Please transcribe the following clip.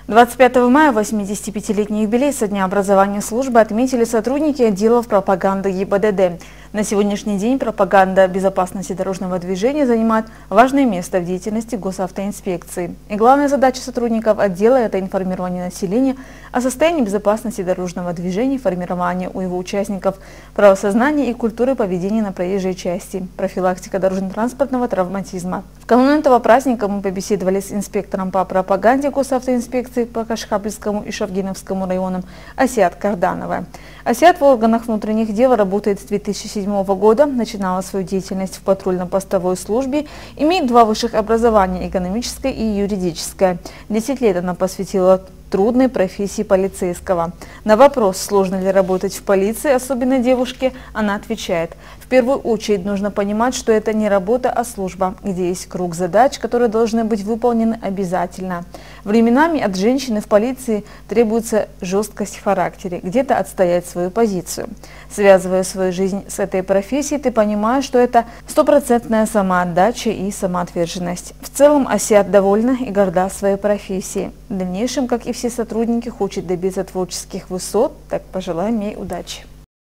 25 мая 85-летний юбилей со дня образования службы отметили сотрудники отделов пропаганды ГИБДД. На сегодняшний день пропаганда безопасности дорожного движения занимает важное место в деятельности госавтоинспекции. И главная задача сотрудников отдела – это информирование населения о состоянии безопасности дорожного движения, формирование у его участников правосознания и культуры поведения на проезжей части, профилактика дорожно-транспортного травматизма. В канун этого праздника мы побеседовали с инспектором по пропаганде госавтоинспекции по Кашкабльскому и Шавгиновскому районам Асият Кардановой. Асият в органах внутренних дел работает с 2007 года, начинала свою деятельность в патрульно-постовой службе, имеет 2 высших образования – экономическое и юридическое. 10 лет она посвятила трудной профессии полицейского. На вопрос, сложно ли работать в полиции, особенно девушке, она отвечает: в первую очередь нужно понимать, что это не работа, а служба, где есть круг задач, которые должны быть выполнены обязательно. Временами от женщины в полиции требуется жесткость в характере, где-то отстоять свою позицию. Связывая свою жизнь с этой профессией, ты понимаешь, что это стопроцентная самоотдача и самоотверженность. В целом Асият довольна и горда своей профессией. В дальнейшем, как и все сотрудники, хочет добиться творческих высот, так пожелаем ей удачи.